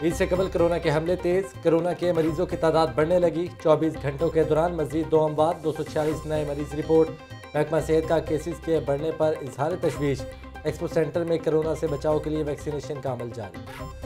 ईद से कबल कोरोना के हमले तेज, कोरोना के मरीजों की तादाद बढ़ने लगी। 24 घंटों के दौरान मजीद 2 अमवात, 246 नए मरीज रिपोर्ट। महकमा सेहत का केसेस के बढ़ने पर इजहार तशवीश। एक्सपो सेंटर में कोरोना से बचाव के लिए वैक्सीनेशन का अमल जारी।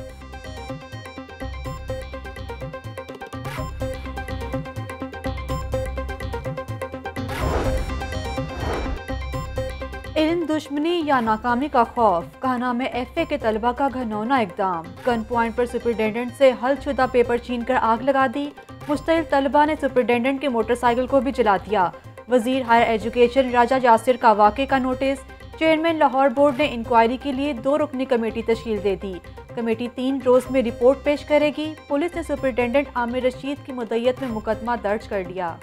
इल्म दुश्मनी या नाकामी का खौफ, कहना में FA के तलबा का घनौना इकदाम। गन पॉइंट पर सुपरिटेंडेंट से हलशुदा पेपर छीन कर आग लगा दी। मुश्तइल तलबा ने सुपरिटेंडेंट के मोटरसाइकिल को भी जला दिया। वजीर हायर एजुकेशन राजा यासिर का वाक़े का नोटिस। चेयरमैन लाहौर बोर्ड ने इंक्वायरी के लिए 2 रुकनी कमेटी तश्कील दे दी। कमेटी 3 रोज में रिपोर्ट पेश करेगी। पुलिस ने सुपरिटेंडेंट आमिर रशीद की मुद्दत में मुकदमा दर्ज कर लिया।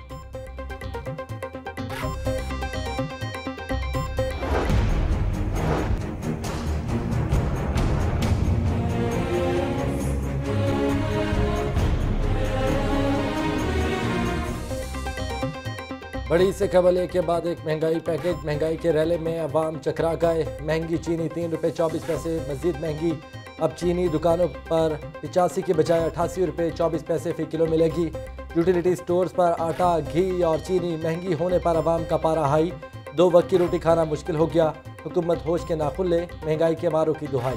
बड़ी से खबर एक के बाद एक महंगाई पैकेज। महंगाई के रैले में अवाम चकरा गए। महंगी चीनी ₹3.24 मजीद महंगी। अब चीनी दुकानों पर 85 की बजाय 88 रुपये 24 पैसे फ़ी किलो मिलेगी। यूटिलिटी स्टोर्स पर आटा, घी और चीनी महंगी होने पर अवाम का पारा हाई। 2 वक्त की रोटी खाना मुश्किल हो गया। हुकूमत होश के नाखुन ले, महंगाई के मारों की दुहाई।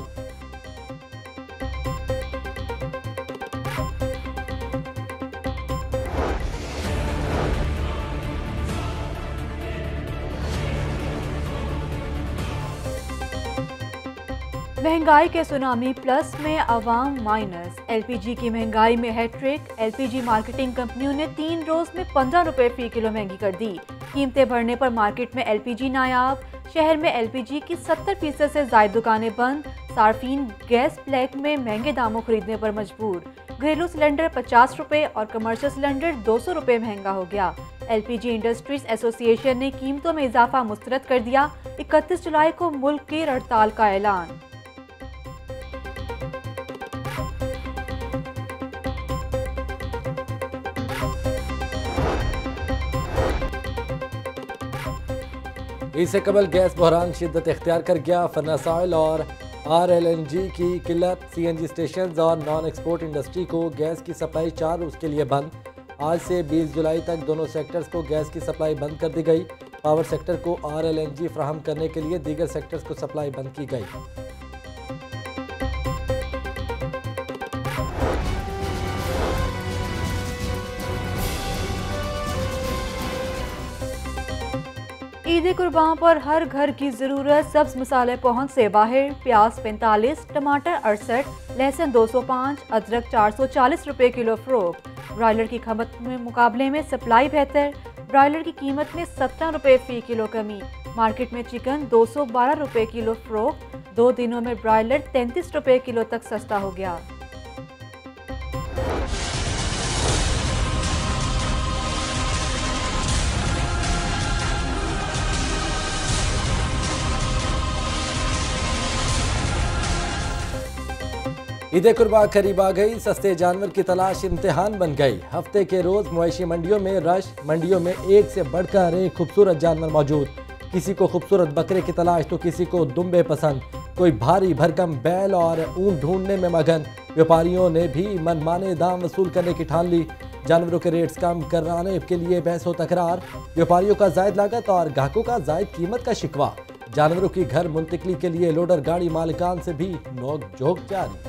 महंगाई के सुनामी प्लस में अवाम माइनस। LPG की महंगाई में हैट्रिक। LPG मार्केटिंग कंपनियों ने 3 रोज में 15 रुपये फ़ी किलो महंगी कर दी। कीमतें बढ़ने पर मार्केट में LPG नायाब। शहर में LPG की 70% से ज़ायद दुकानें बंद। सार्फिन गैस ब्लैक में महंगे दामों खरीदने पर मजबूर। घरेलू सिलेंडर 50 रुपये और कमर्शियल सिलेंडर 200 रुपये महंगा हो गया। LPG इंडस्ट्रीज एसोसिएशन ने कीमतों में इजाफा मुस्तरद कर दिया। 31 जुलाई को मुल्क की हड़ताल का ऐलान। ईद से कबल गैस बहरान शिद्दत इख्तियार कर गया। फर्नेस ऑयल और RLNG की किल्लत। CNG स्टेशन और नॉन एक्सपोर्ट इंडस्ट्री को गैस की सप्लाई 4 रोज़ के लिए बंद। आज से 20 जुलाई तक दोनों सेक्टर्स को गैस की सप्लाई बंद कर दी गई। पावर सेक्टर को RLNG फ्राहम करने के लिए दीगर सेक्टर्स को सप्लाई बंद की गई। ईद कुर्बान पर हर घर की ज़रूरत सब्ज़ मसाले पहुँच से बाहर। प्याज 45, टमाटर 68, लहसुन 205, अदरक 440 रुपये किलो फ़रोख्त। ब्रायलर की खपत में मुकाबले में सप्लाई बेहतर। ब्रायलर की कीमत में 17 रुपये फ़ी किलो कमी। मार्केट में चिकन 212 रुपये किलो फ़रोख्त। 2 दिनों में ब्रायलर 33 रुपये किलो तक सस्ता हो गया। ईद कुर्बा करीब आ गई। सस्ते जानवर की तलाश इम्तिहान बन गई। हफ्ते के रोज मवेशी मंडियों में रश। मंडियों में एक से बढ़कर एक खूबसूरत जानवर मौजूद। किसी को खूबसूरत बकरे की तलाश तो किसी को दुम्बे पसंद। कोई भारी भरकम बैल और ऊंट ढूंढने में मगन। व्यापारियों ने भी मनमाने दाम वसूल करने की ठान ली। जानवरों के रेट्स कम कराने के लिए बहस व तकरार। व्यापारियों का जायद लागत और ग्राहकों का जायद कीमत का शिकवा। जानवरों की घर मुंतकली के लिए लोडर गाड़ी मालिकान से भी नोक झोंक जारी।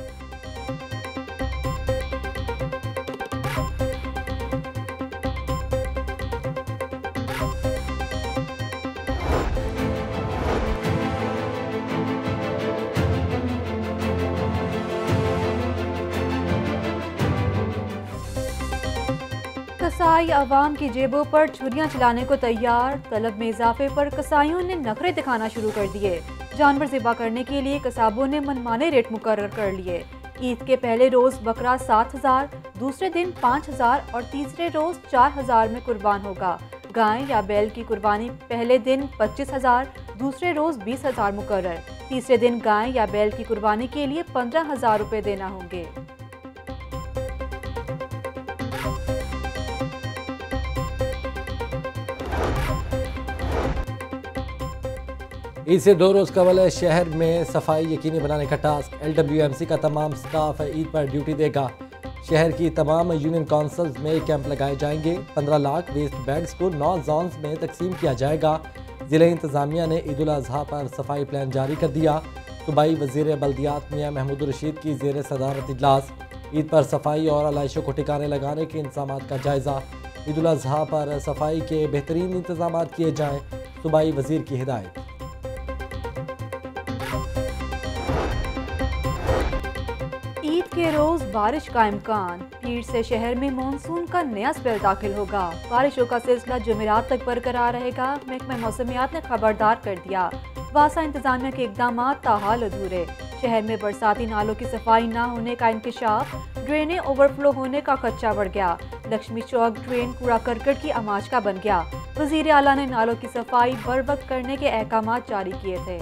कसाई अवाम की जेबों पर छुरियां चलाने को तैयार। तलब में इजाफे पर कसाईयों ने नखरे दिखाना शुरू कर दिए। जानवर ज़िबा करने के लिए कसाबों ने मनमाने रेट मुकर्रर कर लिए। ईद के पहले रोज़ बकरा 7,000, दूसरे दिन 5,000 और तीसरे रोज़ 4,000 में कुर्बान होगा। गाय या बैल की कुर्बानी पहले दिन 25,000, दूसरे रोज़ 20,000 मुकर्रर। तीसरे दिन गाय या बैल की कुर्बानी के लिए 15,000 रुपये देना होंगे। ईद से 2 रोज़ कबल शहर में सफाई यकीनी बनाने का टास्क। LWMC का तमाम स्टाफ ईद पर ड्यूटी देगा। शहर की तमाम यूनियन काउंसिल्स में कैंप लगाए जाएंगे। 15 लाख वेस्ट बैग्स को 9 जोन्स में तकसीम किया जाएगा। ज़िला इंतज़ामिया ने ईद उल अज़हा पर सफाई प्लान जारी कर दिया। सूबाई वज़ीर बल्दियात मियां महमूद रशीद की ज़ेर सदारत इजलास। ईद पर सफाई और आलाइशों को ठिकाने लगाने के इंतजाम का जायज़ा। ईद उल अज़हा पर सफाई के बेहतरीन इंतजाम किए जाएँ, सूबाई वज़ीर की हिदायत। ईद के रोज बारिश का इम्कान। पीर से शहर में मानसून का नया स्पेल दाखिल होगा। बारिशों का सिलसिला जुमेरात तक बरकरार रहेगा। महकमा मौसमियात ने खबरदार कर दिया। वासा इंतजामिया के इकदाम ताहाल अधूरे। शहर में बरसाती नालों की सफाई न होने का इंकशाफ। ड्रेनें ओवरफ्लो होने का खदशा बढ़ गया। लक्ष्मी चौक ड्रेन कूड़ा करकट की आमाज का बन गया। वजीर आला ने नालों की सफाई बर वक्त करने के अहकाम जारी किए थे।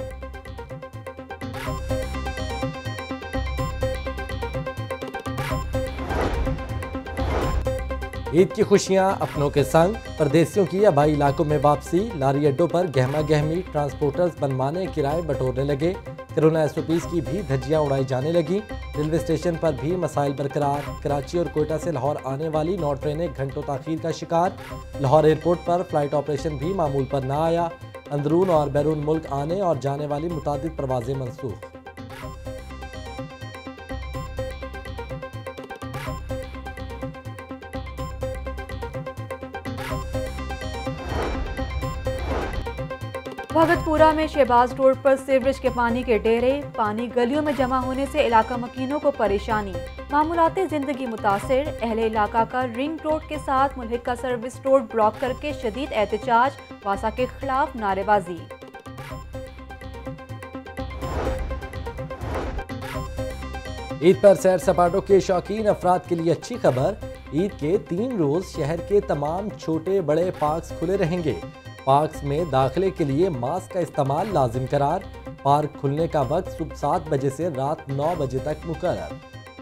ईद की खुशियां अपनों के संग। परदेसियों की आबाई इलाकों में वापसी। लारी अड्डों पर गहमा गहमी। ट्रांसपोर्टर्स बनवाने किराए बटोरने लगे। कोरोना SOPs की भी धज्जियां उड़ाई जाने लगी। रेलवे स्टेशन पर भी मसाइल बरकरार। कराची और कोयटा से लाहौर आने वाली 9 ट्रेनें घंटों ताखीर का शिकार। लाहौर एयरपोर्ट पर फ्लाइट ऑपरेशन भी मामूल पर न आया। अंदरून और बैरून मुल्क आने और जाने वाली मुतादिद परवाजें मनसूख। भगतपुरा में शहबाज रोड पर सीवरेज के पानी के डेरे। पानी गलियों में जमा होने से इलाका मकीनों को परेशानी। मामूलाती जिंदगी मुतासिर। अहले इलाका का रिंग रोड के साथ मुल्हिका सर्विस रोड ब्लॉक करके शदीद एहतजाज। वासा के खिलाफ नारेबाजी। ईद पर सैर सपाटों के शौकीन अफराद के लिए अच्छी खबर। ईद के 3 रोज शहर के तमाम छोटे बड़े पार्क्स खुले रहेंगे। पार्क्स में दाखिले के लिए मास्क का इस्तेमाल लाजिम करार। पार्क खुलने का वक्त सुबह 7 बजे से रात 9 बजे तक मुकर्रर।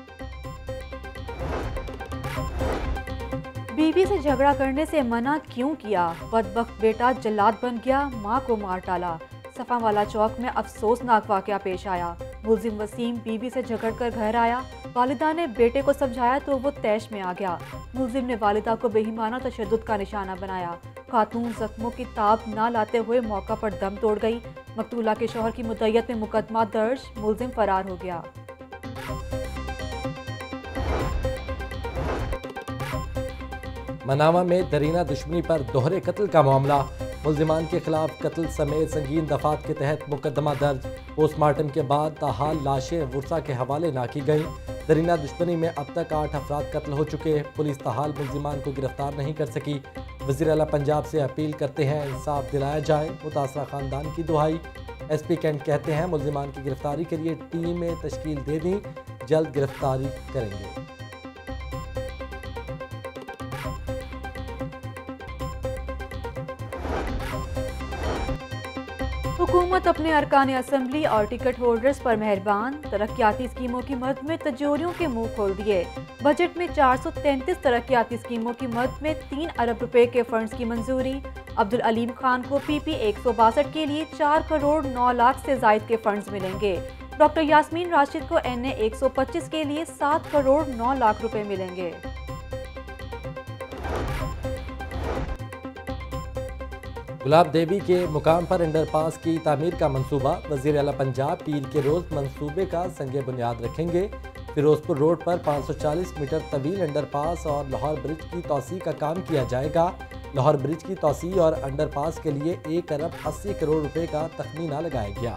बीवी से झगड़ा करने से मना क्यों किया? बदबख्त बेटा जल्लाद बन गया, मां को मार डाला। सफावाला चौक में अफसोसनाक वाकया पेश आया। मुलजिम वसीम बीवी से झगड़कर घर आया। वालिदा ने बेटे को समझाया तो वो तैश में आ गया। मुलजिम ने वालिदा को बेईमाना तशद्दुद का निशाना बनाया। खातून जख्मों की ताब ना लाते हुए मौका पर दम तोड़ गई। मकतूला के शौहर की मुद्दइयत में मुकदमा दर्ज। मुलजिम फरार हो गया। मनावा में दरीना दुश्मनी पर दोहरे कत्ल का मामला। मुल्जिमान के खिलाफ कत्ल समेत संगीन दफात के तहत मुकदमा दर्ज। पोस्टमार्टम के बाद ताहाल लाशें वर्सा के हवाले ना की गई। दरीना दुश्मनी में अब तक 8 अफराद कत्ल हो चुके। पुलिस ताहाल मुल्जिमान को गिरफ्तार नहीं कर सकी। वज़ीर आला पंजाब से अपील करते हैं इंसाफ दिलाया जाए। मुतासरा खानदान की दुहाई। SP कैंट कहते हैं मुल्जिमान की गिरफ्तारी के लिए टीमें तश्कील दे दी, जल्द गिरफ्तारी करेंगे। हुकूमत अपने अरकान असम्बली और टिकट होल्डर्स पर मेहरबान। तरक्याती स्कीमों की मद में तजोरियों के मुंह खोल दिए। बजट में 433 तरक्याती स्कीमों की मद में 3 अरब रुपए के फंड्स की मंजूरी। अब्दुल अलीम खान को PP 162 के लिए 4 करोड़ 9 लाख से जायद के फंड्स मिलेंगे। डॉक्टर यास्मीन राशिद को NA 125 के लिए 7 करोड़ 9 लाख रुपए मिलेंगे। गुलाब देवी के मुकाम पर अंडरपास की तामीर का मंसूबा। वज़ीर आला पंजाब पीर के रोज़ मंसूबे का संगे बुनियाद रखेंगे। फिरोजपुर रोड पर 540 मीटर तवील अंडरपास और लाहौर ब्रिज की तोसी का काम किया जाएगा। लाहौर ब्रिज की तोसी और अंडरपास के लिए 1 अरब 80 करोड़ रुपए का तखमीना लगाया गया।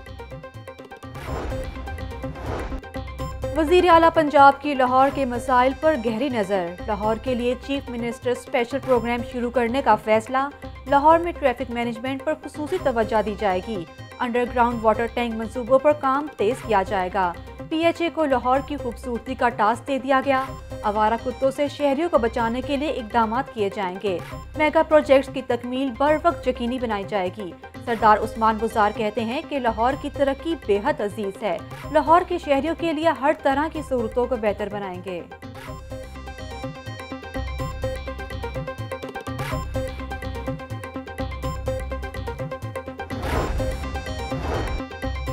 वज़ीर आला पंजाब की लाहौर के मसाइल पर गहरी नज़र। लाहौर के लिए चीफ मिनिस्टर स्पेशल प्रोग्राम शुरू करने का फैसला। लाहौर में ट्रैफिक मैनेजमेंट पर खुसूसी तवज्जो दी जाएगी। अंडरग्राउंड वाटर टैंक मंसूबों पर काम तेज किया जाएगा। PHA को लाहौर की खूबसूरती का टास्क दे दिया गया। आवारा कुत्तों से शहरियों को बचाने के लिए इकदाम किए जाएंगे। मेगा प्रोजेक्ट्स की तकमील बर वक्त यकीनी बनाई जाएगी। सरदार उस्मान बुज़ार कहते हैं कि लाहौर की तरक्की बेहद अजीज है। लाहौर के शहरियों के लिए हर तरह की सहूलतों को बेहतर बनाएंगे।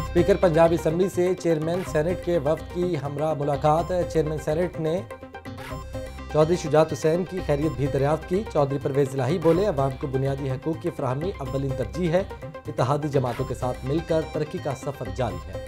स्पीकर पंजाब असम्बली से चेयरमैन सेनेट के वफ्द की हमरा मुलाकात। चेयरमैन सेनेट ने चौधरी शुजात हुसैन की खैरियत भी दरियाफ्त की। चौधरी परवेज इलाही बोले, अवाम को बुनियादी हकूक़ की फराहमी अव्वलीन तरजीह है। इत्तेहादी जमातों के साथ मिलकर तरक्की का सफ़र जारी है।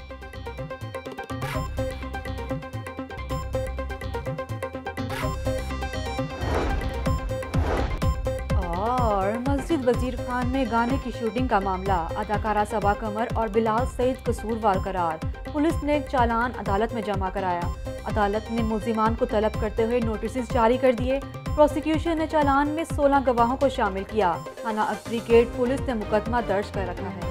और मस्जिद वजीर खान में गाने की शूटिंग का मामला, अदाकारा सबा कमर और बिलाल सईद कसूरवार करार। पुलिस ने एक चालान अदालत में जमा कराया। अदालत ने मुल्जिमान को तलब करते हुए नोटिस जारी कर दिए। प्रोसिक्यूशन ने चालान में 16 गवाहों को शामिल किया। थाना अफ्रीगेट पुलिस ने मुकदमा दर्ज कर रखा है।